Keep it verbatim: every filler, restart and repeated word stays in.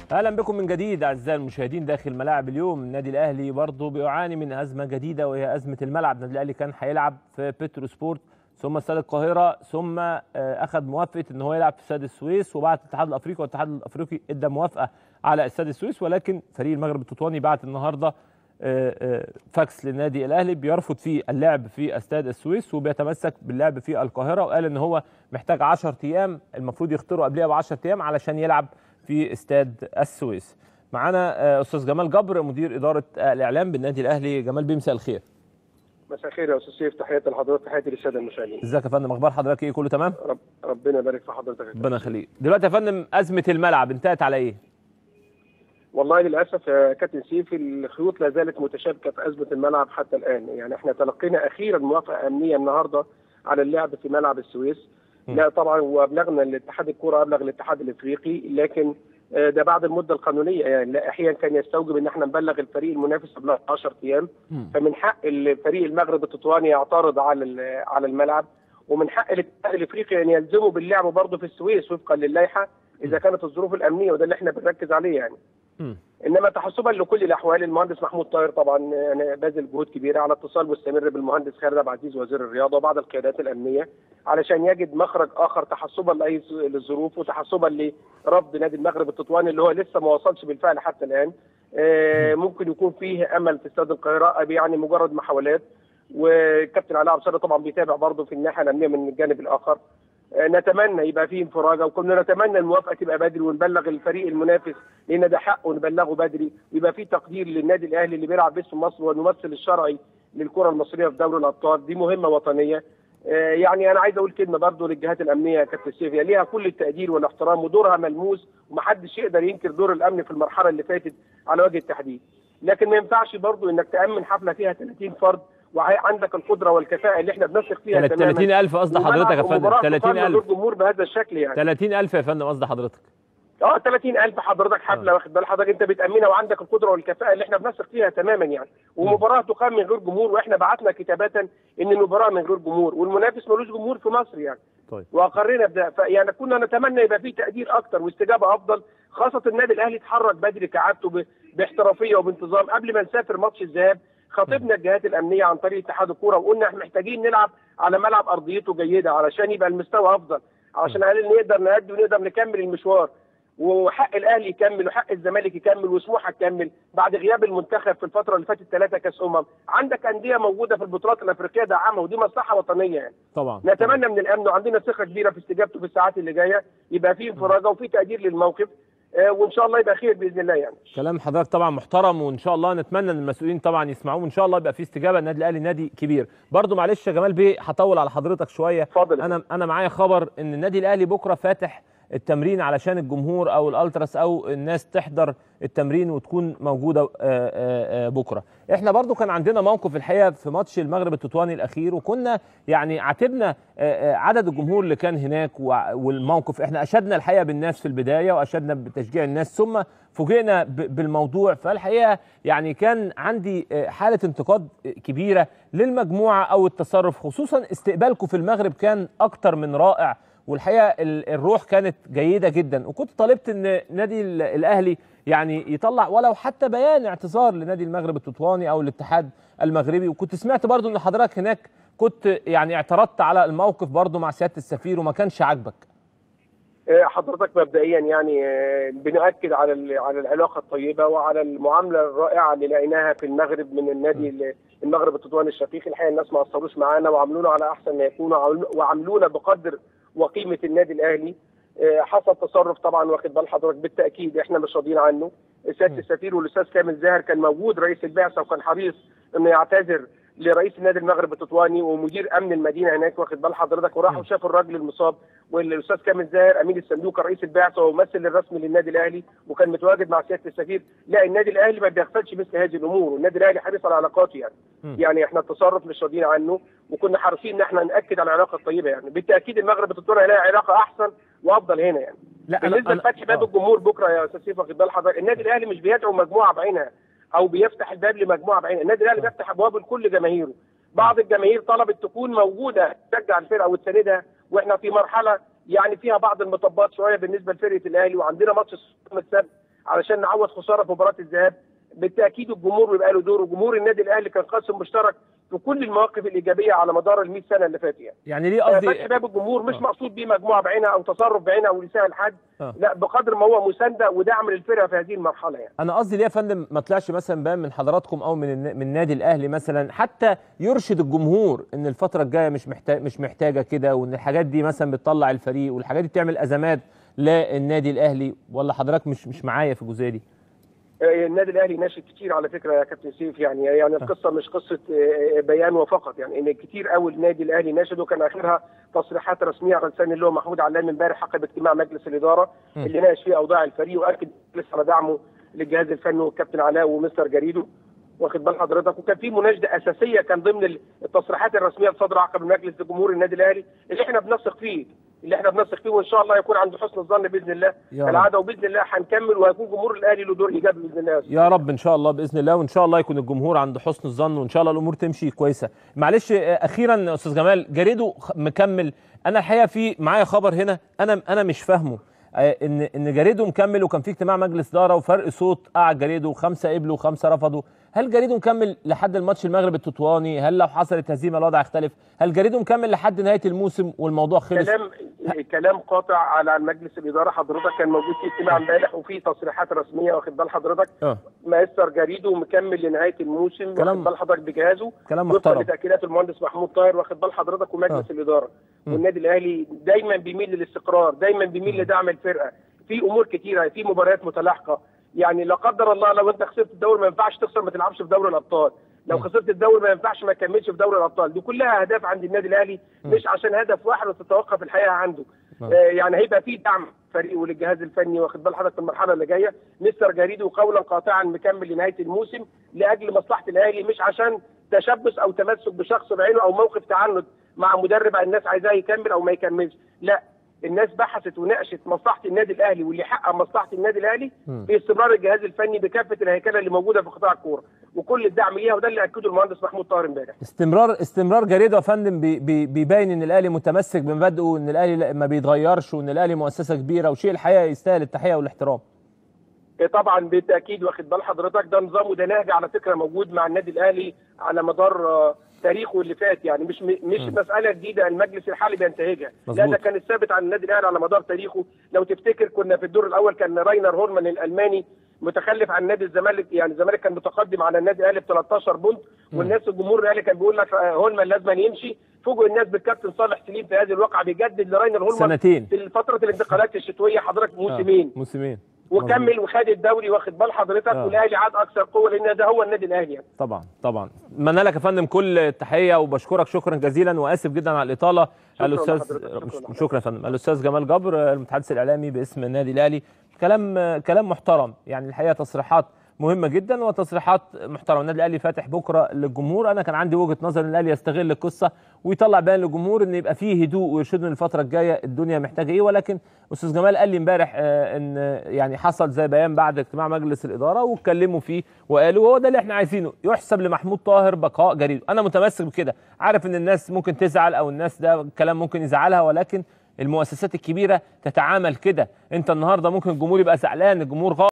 اهلا بكم من جديد اعزائي المشاهدين داخل ملاعب اليوم. النادي الاهلي برضه بيعاني من ازمه جديده وهي ازمه الملعب. النادي الاهلي كان هيلعب في بترو سبورت ثم استاد القاهره ثم اخذ موافقه ان هو يلعب في استاد السويس، وبعت الاتحاد الافريقي والاتحاد الافريقي ادى موافقه على استاد السويس، ولكن فريق المغرب التطواني بعت النهارده فاكس للنادي الاهلي بيرفض فيه اللعب في استاد السويس وبيتمسك باللعب في القاهره، وقال ان هو محتاج عشرة ايام، المفروض يختاروا قبلها ب عشرة ايام علشان يلعب في استاد السويس. معانا استاذ جمال جبر مدير اداره الاعلام بالنادي الاهلي. جمال بيه، مساء الخير. مساء الخير يا استاذ سيف، تحياتي لحضرتك، تحياتي للساده المشاهدين. ازيك يا فندم، اخبار حضرتك ايه؟ كله تمام؟ رب ربنا يبارك في حضرتك. ربنا يخليك. دلوقتي يا فندم ازمه الملعب انتهت على ايه؟ والله للاسف يا كابتن سيف الخيوط لا زالت متشابكه في ازمه الملعب حتى الان. يعني احنا تلقينا اخيرا موافقه امنيه النهارده على اللعب في ملعب السويس. م. لا طبعا وابلغنا الاتحاد الكوره، ابلغ الاتحاد الافريقي، لكن ده بعد المده القانونيه. يعني لا احيانا كان يستوجب ان احنا نبلغ الفريق المنافس قبل عشرة ايام، فمن حق الفريق المغرب التطواني يعترض على على الملعب، ومن حق الاتحاد الافريقي ان يلزموا باللعب برضه في السويس وفقا للائحه اذا كانت الظروف الامنيه، وده اللي احنا بنركز عليه يعني. م. انما تحسبا لكل الاحوال المهندس محمود طاهر طبعا يعني باذل جهود كبيره على اتصال مستمر بالمهندس خالد عبد العزيز وزير الرياضه وبعض القيادات الامنيه علشان يجد مخرج اخر تحسبا لاي للظروف وتحسبا لرفض نادي المغرب التطواني اللي هو لسه ما وصلش بالفعل حتى الان. آه ممكن يكون فيه امل في استاد القاهره، يعني مجرد محاولات، والكابتن علاء عبد الصادق طبعا بيتابع برضه في الناحيه الامنيه من الجانب الاخر. نتمنى يبقى فيه انفراجه، وكنا نتمنى الموافقه تبقى بدري ونبلغ الفريق المنافس لان ده حقه نبلغه بدري، ويبقى فيه تقدير للنادي الاهلي اللي بيلعب باسم مصر والممثل الشرعي للكره المصريه في دوري الابطال. دي مهمه وطنيه. يعني انا عايز اقول كلمه برضه للجهات الامنيه يا كابتن سيف، ليها كل التقدير والاحترام ودورها ملموس، ومحدش يقدر ينكر دور الامن في المرحله اللي فاتت على وجه التحديد. لكن ما ينفعش برضه انك تامن حفله فيها ثلاثين فرد وعندك القدره والكفاءه اللي احنا بنثق فيها تماما. ثلاثين ألف قصد حضرتك يا فندم؟ ثلاثين ألف جمهور بهذا الشكل يعني. ثلاثين ألف يا فندم قصد حضرتك؟ اه ثلاثين ألف حضرتك حفله آه. واخد بال حضرتك انت بتامنها وعندك القدره والكفاءه اللي احنا بنثق فيها تماما يعني، ومباراه تقام من غير جمهور، واحنا بعتنا كتابه ان المباراه من غير جمهور والمنافس ملوش جمهور في مصر يعني. طيب. واقرينا بده، يعني كنا نتمنى يبقى في تقدير اكتر واستجابه افضل، خاصه النادي الاهلي اتحرك بدري كعادته باحترافيه وبانتظام. قبل ما نسافر ماتش الذهاب خاطبنا الجهات الامنيه عن طريق اتحاد الكوره وقلنا احنا محتاجين نلعب على ملعب ارضيته جيده علشان يبقى المستوى افضل، علشان نقدر نأدي ونقدر نكمل المشوار، وحق الاهلي يكمل وحق الزمالك يكمل وسموحه تكمل بعد غياب المنتخب في الفتره اللي فاتت ثلاثه كاس امم. عندك انديه موجوده في البطولات الافريقيه دعمها، ودي مصلحه وطنيه يعني. طبعا نتمنى من الامن وعندنا ثقه كبيره في استجابته في الساعات اللي جايه، يبقى في انفراجه وفي تقدير للموقف، وان شاء الله يبقى خير باذن الله يعني. كلام حضرتك طبعا محترم، وان شاء الله نتمنى ان المسؤولين طبعا يسمعوه، وان شاء الله يبقى في استجابه. النادي الاهلي نادي كبير. برضو معلش يا جمال بيه هطول على حضرتك شويه. اتفضل. انا انا معايا خبر ان النادي الاهلي بكره فاتح التمرين علشان الجمهور او الالتراس او الناس تحضر التمرين وتكون موجوده بكره. احنا برضو كان عندنا موقف الحقيقه في ماتش المغرب التطواني الاخير، وكنا يعني عاتبنا عدد الجمهور اللي كان هناك، والموقف احنا اشدنا الحقيقه بالناس في البدايه واشدنا بتشجيع الناس، ثم فوجئنا بالموضوع. فالحقيقه يعني كان عندي حاله انتقاد كبيره للمجموعه او التصرف، خصوصا استقبالكم في المغرب كان اكتر من رائع، والحقيقه الروح كانت جيده جدا، وكنت طالبت ان نادي الاهلي يعني يطلع ولو حتى بيان اعتذار لنادي المغرب التطواني او الاتحاد المغربي. وكنت سمعت برضو ان حضرتك هناك كنت يعني اعترضت على الموقف برضو مع سياده السفير وما كانش عاجبك. حضرتك مبدئيا يعني بنؤكد على على العلاقه الطيبه وعلى المعامله الرائعه اللي لقيناها في المغرب من النادي المغرب التطواني الشقيق. الحقيقه الناس ما قصروش معانا وعاملونا على احسن ما يكون، وعاملونا بقدر وقيمه النادي الاهلي. حصل تصرف طبعا واخد بال حضرتك بالتاكيد احنا مش راضيين عنه. سياده السفير والاستاذ كامل زاهر كان موجود رئيس البعثه وكان حريص انه يعتذر لرئيس النادي المغرب التطواني ومدير امن المدينه هناك واخد بال حضرتك، وراحوا شافوا الراجل المصاب، والاستاذ كامل زاهر امين الصندوق رئيس البعثه وممثل الرسمي للنادي الاهلي وكان متواجد مع سياده السفير. لا النادي الاهلي ما بيغفلش مثل هذه الامور، والنادي الاهلي حريص على علاقاته يعني. م. يعني احنا التصرف مش راضيين عنه، وكنا حريصين ان احنا ناكد على العلاقه الطيبه يعني. بالتاكيد المغرب التطواني لها علاقه احسن وافضل هنا يعني. لا بالنسبه لفتح باب الجمهور بكره يا استاذ سيف واخد بال حضرتك، النادي الاهلي مش بيدعو مجموعه بعينها او بيفتح الباب لمجموعه بعينها، النادي الاهلي بيفتح ابوابه لكل جماهيره. بعض الجماهير طلبت تكون موجوده تشجع الفرقه وتساندها، واحنا في مرحله يعني فيها بعض المطبات شويه بالنسبه لفرقه الاهلي، وعندنا ماتش السبت علشان نعوض خساره في مباراه الذهاب. بالتاكيد الجمهور بيبقى له دور، وجمهور النادي الاهلي كان قاسم مشترك في كل المواقف الايجابيه على مدار ال مئة سنه اللي فاتت. يعني يعني ليه قصدي فتح باب الجمهور مش مقصود بيه مجموعه بعينها او تصرف بعينها او يساعد حد، أه. لا بقدر ما هو مسانده ودعم للفرقه في هذه المرحله. يعني انا قصدي ليه يا فندم ما طلعش مثلا بيان من حضراتكم او من من النادي الاهلي مثلا حتى يرشد الجمهور ان الفتره الجايه مش محتاج مش محتاجه كده، وان الحاجات دي مثلا بتطلع الفريق والحاجات دي بتعمل ازمات للنادي الاهلي، ولا حضرتك مش مش معايا في الجزئيه دي؟ النادي الاهلي ناشد كتير على فكره يا كابتن سيف. يعني يعني القصه مش قصه بيان وفقط، يعني ان كتير قوي النادي الاهلي ناشد، وكان اخرها تصريحات رسميه على لسان اللي هو محمود علام امبارح عقب اجتماع مجلس الاداره م. اللي ناقش فيه اوضاع الفريق، واكد لسه على دعمه للجهاز الفني والكابتن علاء ومستر جريدو، واخد بال حضرتك. وكان في مناشده اساسيه كان ضمن التصريحات الرسميه الصادره عقب مجلس جمهور النادي الاهلي اللي احنا بنثق فيه اللي احنا بنثق فيه وان شاء الله يكون عند حسن الظن باذن الله العاده، وباذن الله هنكمل وهيكون جمهور الاهلي له دور ايجابي باذن الله. يا رب ان شاء الله باذن الله، وان شاء الله يكون الجمهور عند حسن الظن، وان شاء الله الامور تمشي كويسه. معلش اخيرا استاذ جمال، جريدو مكمل. انا الحقيقه في معايا خبر هنا انا انا مش فاهمه، ان ان جريدو مكمل، وكان في اجتماع مجلس اداره وفرق صوت قعد جريدو وخمسه قبلوا وخمسه رفضوا. هل جريدو مكمل لحد الماتش المغرب التطواني؟ هل لو حصلت هزيمه الوضع يختلف؟ هل جريدو مكمل لحد نهايه الموسم والموضوع خلص؟ كلام كلام قاطع على مجلس الاداره. حضرتك كان موجود في اجتماع امبارح وفي تصريحات رسميه، واخد بال حضرتك؟ اه مستر جريدو مكمل لنهايه الموسم، واخد بال حضرتك بجهازه كلام محترم وفقا لتاكيدات المهندس محمود طاهر، واخد بال حضرتك، ومجلس أه. الاداره. والنادي الاهلي دايما بيميل للاستقرار، دايما بيميل لدعم الفرقه في امور كتيره، في مباريات متلاحقه. يعني لا قدر الله لو انت خسرت الدوري ما ينفعش تخسر ما تلعبش في دوري الابطال، لو خسرت الدوري ما ينفعش ما تكملش في دوري الابطال. دي كلها اهداف عند النادي الاهلي، مش عشان هدف واحد وتتوقف الحقيقه عنده. آه يعني هيبقى في دعم فريق وللجهاز الفني، واخد بال حضرتك، في المرحله اللي جايه. مستر جريدو قولا قاطعا مكمل لنهايه الموسم لاجل مصلحه الاهلي، مش عشان تشبث او تمسك بشخص بعينه او موقف تعنت مع مدرب الناس عايزاه يكمل او ما يكملش. لا، الناس بحثت وناقشت مصلحه النادي الاهلي واللي يحقق مصلحه النادي الاهلي في استمرار الجهاز الفني بكافه الهيكله اللي موجوده في قطاع الكوره وكل الدعم ليها، وده اللي اكده المهندس محمود طاهر امبارح. استمرار استمرار جريدو يا فندم بي بي بيبين ان الاهلي متمسك بمبادئه، وان الاهلي ما بيتغيرش، وان الاهلي مؤسسه كبيره، وشيء الحقيقه يستاهل التحيه والاحترام. طبعا بالتاكيد، واخد بال حضرتك، ده نظام وده نهج على فكره موجود مع النادي الاهلي على مدار تاريخه اللي فات. يعني مش مش م. مساله جديده المجلس الحالي بينتهجها، لا ده كان الثابت عن النادي الاهلي على مدار تاريخه. لو تفتكر كنا في الدور الاول كان راينر هولمان الالماني متخلف عن نادي الزمالك، يعني الزمالك كان متقدم على النادي الاهلي ب ثلاثتاشر بونت، والناس الجمهور الاهلي كان بيقول لك هولمان لازم يمشي. فوجئوا الناس بالكابتن صالح سليم في هذه الواقعه بيجدد لراينر هولمان سنتين في فتره الانتقالات الشتويه حضرتك موسمين آه. موسمين وكمل وخد الدوري، واخد بال حضرتك، آه. والاهلي عاد اكثر قوه لان ده هو النادي الاهلي. يعني. طبعا طبعا اتمنى لك يا فندم كل التحيه، وبشكرك شكرا جزيلا، واسف جدا على الاطاله. الاستاذ شكرا يا فندم. الاستاذ جمال جبر المتحدث الاعلامي باسم النادي الاهلي. كلام كلام محترم، يعني الحقيقه تصريحات مهمه جدا وتصريحات محترمه. النادي الاهلي فاتح بكره للجمهور. انا كان عندي وجهه نظر ان الاهلي يستغل القصه ويطلع بيان للجمهور ان يبقى فيه هدوء ويرشدنا الفتره الجايه الدنيا محتاجه ايه، ولكن استاذ جمال قال لي امبارح آه ان يعني حصل زي بيان بعد اجتماع مجلس الاداره واتكلموا فيه وقالوا هو ده اللي احنا عايزينه، يحسب لمحمود طاهر بقاء جريدو. انا متمسك بكده، عارف ان الناس ممكن تزعل او الناس ده الكلام ممكن يزعلها، ولكن المؤسسات الكبيره تتعامل كده. انت النهارده ممكن الجمهور يبقى زعلان، الجمهور غاضب.